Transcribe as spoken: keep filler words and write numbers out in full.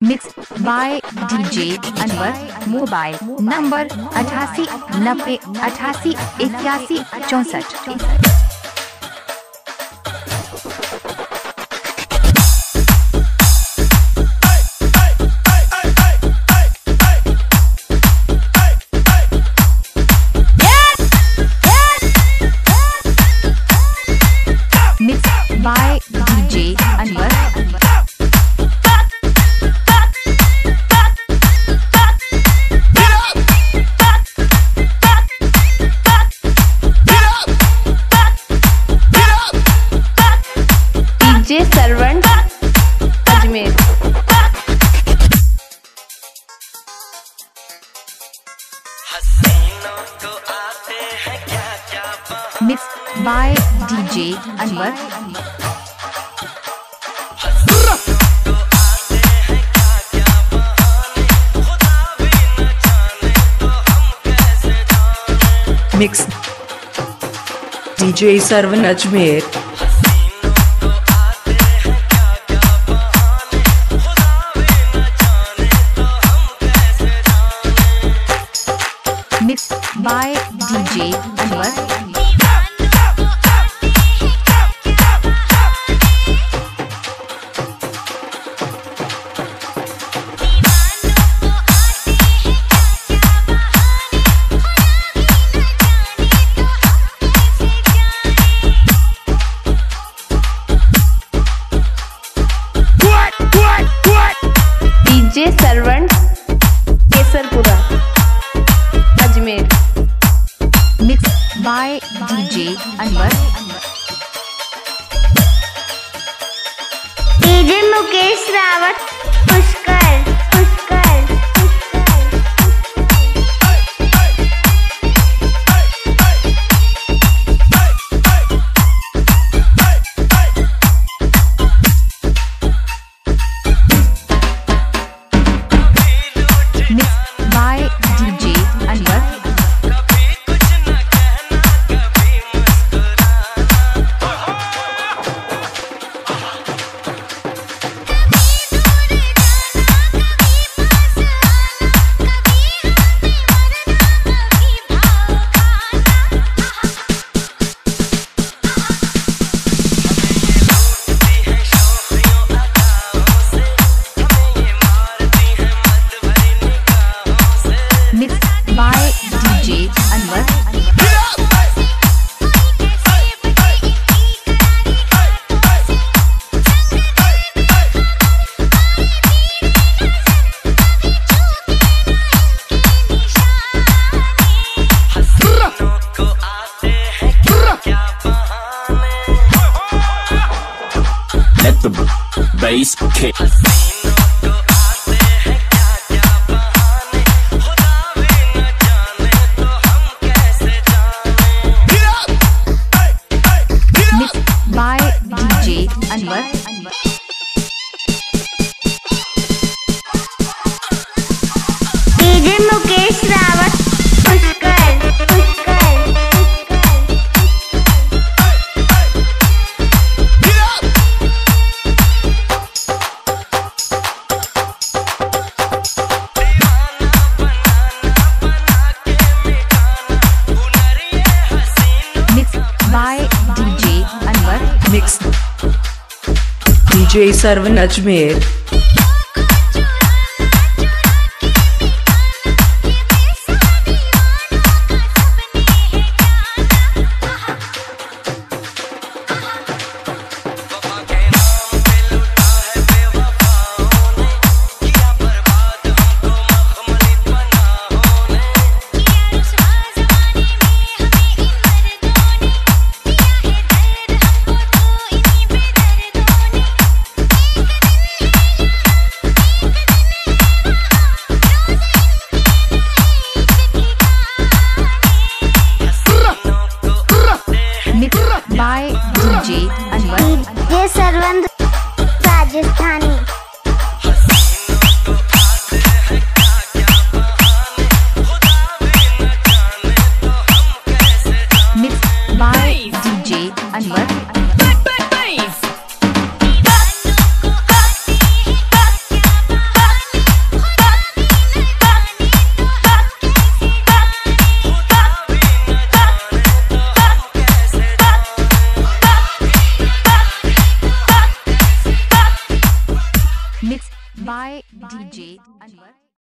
Mix by DJ Anwar. Mobile number अठासी नब्बे अठासी इक्यासी चौंसठ। By DJ Anwar. DJ Sarwan Ajmer. Mix by DJ Anwar. Mix DJ Sarwan Ajmer. Mix by DJ Anwar. DJ Sarwan Kesarpura Ajmer. Mix by DJ Anwar. DJ Mukesh Rawat Pushkar Pushkar Let the bass kick. Mixed by DJ Anwar. DJ Mukesh Rawat Pushkar Pushkar mix DJ Sarwan Ajmer. by D J Anwar.